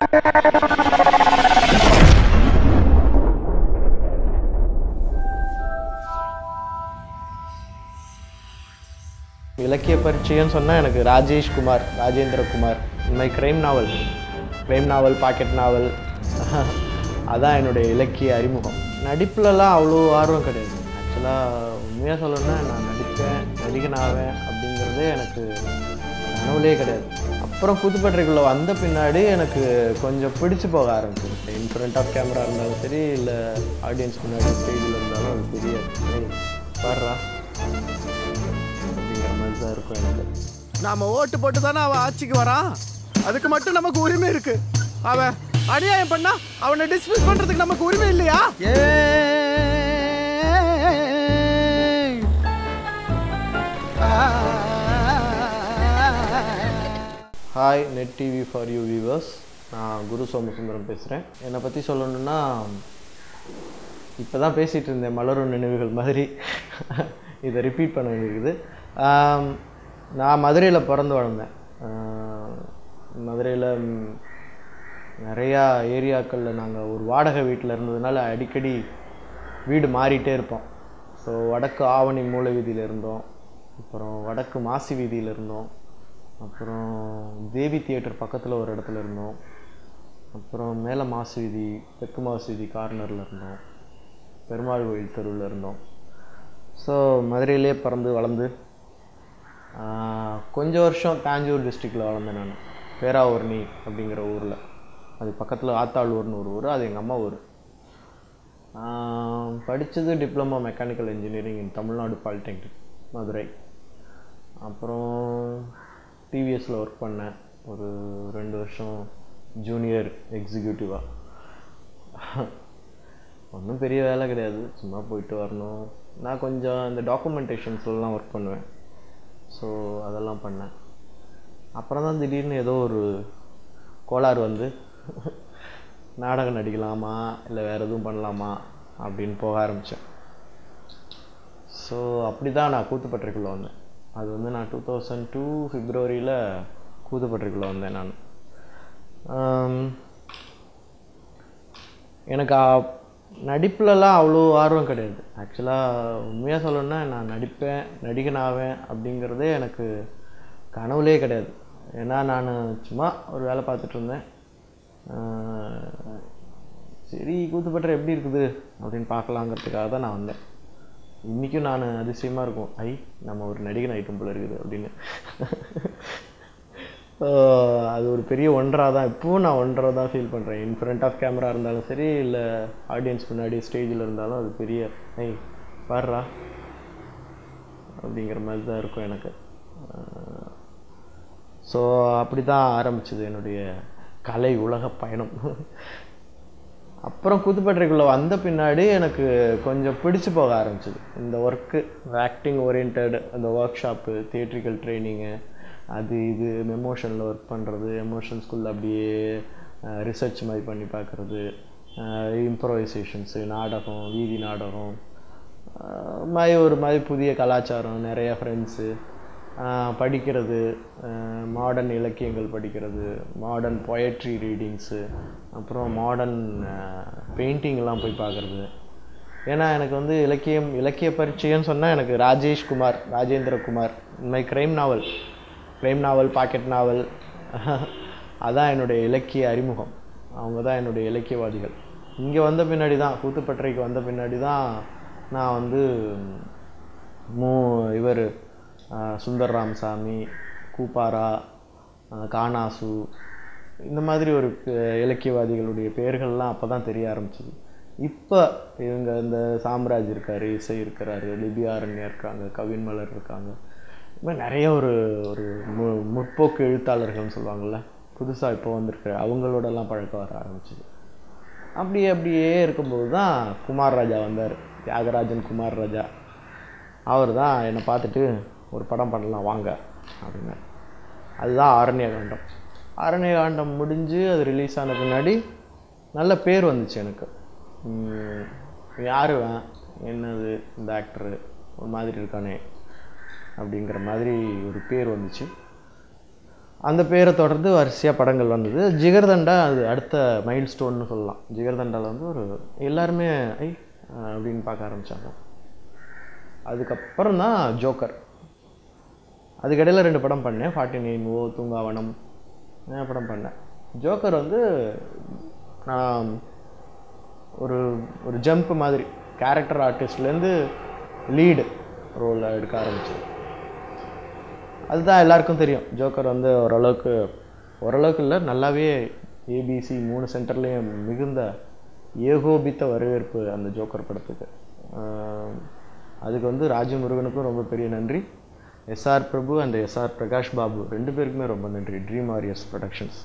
இலக்கிய பரீட்சைன்னு சொன்னால் எனக்கு ராஜேஷ்குமார், ராஜேந்திரகுமார் இந்த மாதிரி க்ரைம் நாவல், பாக்கெட் நாவல் அதான் என்னுடைய இலக்கிய அறிமுகம். நடிப்புலலாம் அவ்வளோ ஆர்வம் கிடையாது. ஆக்சுவலாக உண்மையாக சொல்லணுன்னா நான் நடிகனாவேன் அப்படிங்கிறதே எனக்கு கனவுலே கிடையாது. அப்புறம் புதுப்பேட்டைக்குள்ளே வந்த பின்னாடி எனக்கு கொஞ்சம் பிடிச்சி போக ஆரம்பிச்சிருச்சு. இன் ஃப்ரண்ட் ஆஃப் கேமரா இருந்தாலும் சரி, இல்லை ஆடியன்ஸ் முன்னாடி ஸ்டேஜில் இருந்தாலும் அது பெரிய பாடுறா அப்படிங்கிற மாதிரி தான் இருக்கும் எனக்கு. நாம ஓட்டு போட்டு தானே அவன் ஆட்சிக்கு வரான், அதுக்கு மட்டும் நமக்கு உரிமை இருக்கு. அவன் அநியாயம் பண்ணா அவனை டிஸ்மிஸ் பண்றதுக்கு நமக்கு உரிமை இல்லையா? Hi net TV for you viewers, நான் குரு சோமசுந்தரம் பேசுகிறேன். என்னை பற்றி சொல்லணுன்னா, இப்போ தான் பேசிகிட்டு இருந்தேன் மலரும் நினைவுகள் மாதிரி இதை ரிப்பீட் பண்ண வேண்டியிருக்குது. நான் மதுரையில் பிறந்து வளர்ந்தேன். மதுரையில் நிறையா ஏரியாக்களில் நாங்கள் ஒரு வாடகை வீட்டில் இருந்ததுனால அடிக்கடி வீடு மாறிட்டே இருப்போம். ஸோ வடக்கு ஆவணி மூலை வீதியில் இருந்தோம், அப்புறம் வடக்கு மாசி வீதியில் இருந்தோம், அப்புறம் தேவி தியேட்டர் பக்கத்தில் ஒரு இடத்துல இருந்தோம், அப்புறம் மேலே மாசி வீதி, தெற்கு மாசி வீதி கார்னரில் இருந்தோம், பெருமாள் கோயில் தெருவில் இருந்தோம். ஸோ மதுரையிலே பிறந்து வளர்ந்து கொஞ்சம் வருஷம் தாஞ்சூர் டிஸ்ட்ரிக்டில் வளர்ந்தேன். நான் பேராவூர்ணி அப்படிங்கிற ஊரில், அது பக்கத்தில் ஆத்தாளூர்னு ஒரு ஊர், அது எங்கள் அம்மா ஊர். படித்தது diploma mechanical engineering in Tamil Nadu polytechnic Madurai. அப்புறம் டிவிஎஸில் ஒர்க் பண்ணேன் ஒரு 2 வருஷம் ஜூனியர் எக்ஸிக்யூட்டிவாக. ஒன்றும் பெரிய வேலை கிடையாது, சும்மா போயிட்டு வரணும். நான் கொஞ்சம் இந்த டாக்குமெண்டேஷன்ஸ்லாம் ஒர்க் பண்ணுவேன். ஸோ அதெல்லாம் பண்ணேன். அப்புறம் தான் திடீர்னு ஏதோ ஒரு கோளாறு வந்து நாடகம் நடிக்கலாமா இல்லை வேறு எதுவும் பண்ணலாமா அப்படின்னு போக ஆரம்பித்தேன். ஸோ அப்படி தான் நான் கூத்துப்பட்டறைக்குள்ளே வந்தேன். அது வந்து நான் 2002 பிப்ரவரியில் கூத்துப்பட்டறைக்குள்ளே வந்தேன். நான் எனக்கு நடிப்புலலாம் அவ்வளோ ஆர்வம் கிடையாது. ஆக்சுவலாக உண்மையாக சொல்லணுன்னா நான் நடிகனாவேன் அப்படிங்கிறதே எனக்கு கனவுலே கிடையாது. ஏன்னா நான் சும்மா ஒரு வேலை பார்த்துட்டு இருந்தேன். சரி கூத்துப்பட்டறை எப்படி இருக்குது அப்படின்னு பார்க்கலாங்கிறதுக்காக தான் நான் வந்தேன். இன்றைக்கும் நான் அதிசயமாக இருக்கும், நம்ம ஒரு நடிகன் ஐட்டம் போல இருக்குது அப்படின்னு. அது ஒரு பெரிய ஒன்றாக தான், இப்போவும் நான் ஒன்றாக தான் ஃபீல் பண்ணுறேன். இன் ஃப்ரண்ட் ஆஃப் கேமரா இருந்தாலும் சரி, இல்லை ஆடியன்ஸ் முன்னாடி ஸ்டேஜில் இருந்தாலும் அது பெரிய பாடுறா அப்படிங்கிற மாதிரி தான் இருக்கும் எனக்கு. ஸோ அப்படி தான் ஆரம்பிச்சது என்னுடைய கலை உலக பயணம். அப்புறம் கூத்துப்பட்டறைக்குள்ளே வந்த பின்னாடி எனக்கு கொஞ்சம் பிடிச்சி போக ஆரம்பிச்சிது இந்த ஒர்க்கு. ஆக்டிங் ஓரியன்ட், அந்த ஒர்க் ஷாப்பு, தியேட்ரிக்கல் ட்ரைனிங்கு, அது இது எமோஷனில் ஒர்க் பண்ணுறது, எமோஷன்ஸ்குள்ளே அப்படியே ரிசர்ச் மாதிரி பண்ணி பார்க்குறது, இம்ப்ரோவைசேஷன்ஸு, நாடகம், வீதி நாடகம் ஒரு மாதிரி புதிய கலாச்சாரம், நிறைய ஃப்ரெண்ட்ஸு, படிக்கிறது, மாடர்ன் இலக்கியங்கள் படிக்கிறது, மாடர்ன் பொயட்ரி ரீடிங்ஸு, அப்புறம் மாடர்ன் பெயிண்டிங்லாம் போய் பார்க்குறது. ஏன்னா எனக்கு வந்து இலக்கிய பரீட்சைன்னு சொன்னால் எனக்கு ராஜேஷ்குமார், ராஜேந்திரகுமார் இந்த மாதிரி க்ரைம் நாவல், பாக்கெட் நாவல் அதான் என்னுடைய இலக்கிய அறிமுகம். அவங்க தான் என்னுடைய இலக்கியவாதிகள். இங்கே வந்த பின்னாடி தான், கூத்துப்பட்டறைக்கு வந்த பின்னாடி தான் நான் வந்து இவர் சுந்தர் ராமசாமி, கூப்பாரா, காணாசு இந்த மாதிரி ஒரு இலக்கியவாதிகளுடைய பெயர்கள்லாம் அப்போ தான் தெரிய ஆரம்பிச்சிது. இப்போ இவங்க இந்த சாம்ராஜ் இருக்கார், இசை இருக்கிறாரு, லிபியாரண்யா இருக்காங்க, கவின்மலர் இருக்காங்க, இது மாதிரி நிறைய ஒரு முற்போக்கு எழுத்தாளர்கள்னு சொல்லுவாங்கள்ல, புதுசாக இப்போ வந்திருக்கிற அவங்களோடலாம் பழக்கம் வர ஆரம்பிச்சிது. அப்படியே இருக்கும்போது தான் குமார் ராஜா வந்தார், தியாகராஜன் குமார் ராஜா. அவர் தான் என்னை பார்த்துட்டு ஒரு படம் பண்ணலாம் வாங்க அப்படின்னாரு. அதுதான் ஆரண்யகாண்டம் முடிஞ்சு அது ரிலீஸ் ஆன பின்னாடி நல்ல பேர் வந்துச்சு எனக்கு. யார் என்னது இந்த ஆக்டரு ஒரு மாதிரி இருக்கானே அப்படிங்கிற மாதிரி ஒரு பேர் வந்துச்சு. அந்த பேரை தொடர்ந்து வரிசையாக படங்கள் வந்தது. ஜிகர்தண்டா அது அடுத்த மைல் ஸ்டோன்னு சொல்லலாம். ஜிகர்தண்டாவில் வந்து ஒரு எல்லாருமே அப்படின்னு பார்க்க ஆரம்பித்தாங்க. அதுக்கப்புறம் தான் ஜோக்கர். அதுக்கிடையில் 2 படம் பண்ணேன். 49 ஓ, தூங்காவனம் படம் பண்ணேன். ஜோக்கர் வந்து நான் ஒரு ஒரு ஜம்ப் மாதிரி கேரக்டர் ஆர்டிஸ்ட்லேருந்து லீடு ரோலில் எடுக்க ஆரம்பித்தேன். அதுதான் எல்லாருக்கும் தெரியும். ஜோக்கர் வந்து ஓரளவுக்கு இல்லை, நல்லாவே ஏபிசி 3 சென்டர்லேயும் மிகுந்த ஏகோபித்த வரவேற்பு அந்த ஜோக்கர் படத்துக்கு. அதுக்கு வந்து ராஜு முருகனுக்கும் ரொம்ப பெரிய நன்றி. S R Prabhu and S R Prakash Babu 2 பேருக்குமே ரொம்ப நன்றி. Dream warriors productions.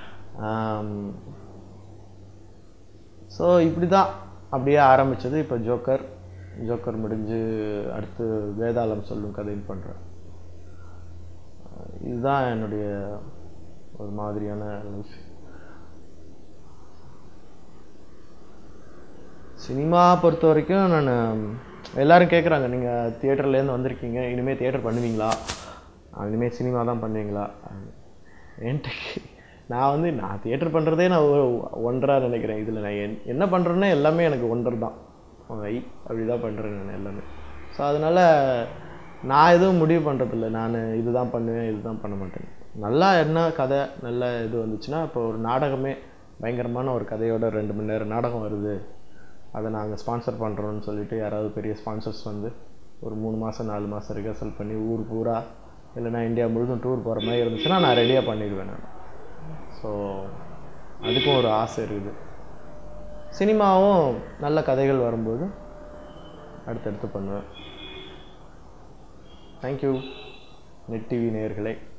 ஸோ இப்படி தான் அப்படியே ஆரம்பித்தது. இப்போ ஜோக்கர் முடிஞ்சு அடுத்து வேதாளம் சொல்லும் கதைன்னு பண்ணுறேன். இதுதான் என்னுடைய ஒரு மாதிரியான லைஃப். சினிமா பொறுத்த வரைக்கும் நான் எல்லோரும் கேட்குறாங்க, நீங்கள் தியேட்டர்லேருந்து வந்திருக்கீங்க, இனிமேல் தியேட்டர் பண்ணுவீங்களா, இனிமேல் சினிமா தான் பண்ணுவீங்களா? நான் தியேட்டர் பண்ணுறதே நான் ஒன்றா நினைக்கிறேன். இதில் நான் என்ன பண்ணுறேன்னா எல்லாமே எனக்கு ஒன்றரை தான். அப்படி தான் பண்ணுறேன் நான் எல்லாமே. ஸோ அதனால் நான் எதுவும் முடிவு பண்ணுறதில்ல. நான் இதுதான் பண்ணுவேன், இதுதான் பண்ண மாட்டேன். நல்லா என்ன கதை நல்ல இது வந்துச்சுன்னா, இப்போ ஒரு நாடகமே பயங்கரமான ஒரு கதையோட 2 மணி நேரம் நாடகம் வருது, அதை நாங்கள் ஸ்பான்சர் பண்ணுறோன்னு சொல்லிட்டு யாராவது பெரிய ஸ்பான்சர்ஸ் வந்து ஒரு 3 மாதம் 4 மாதம் ரிஹர்சல் பண்ணி ஊர் பூரா இல்லைனா இந்தியா முழுதும் டூர் போகிற மாதிரி இருந்துச்சுன்னா நான் ரெடியாக பண்ணிடுவேன் நான். ஸோ அதுக்கும் ஒரு ஆசை இருக்குது. சினிமாவும் நல்ல கதைகள் வரும்போது அடுத்தடுத்து பண்ணுவேன். தேங்க்யூ நெட் டிவி நேயர்களே.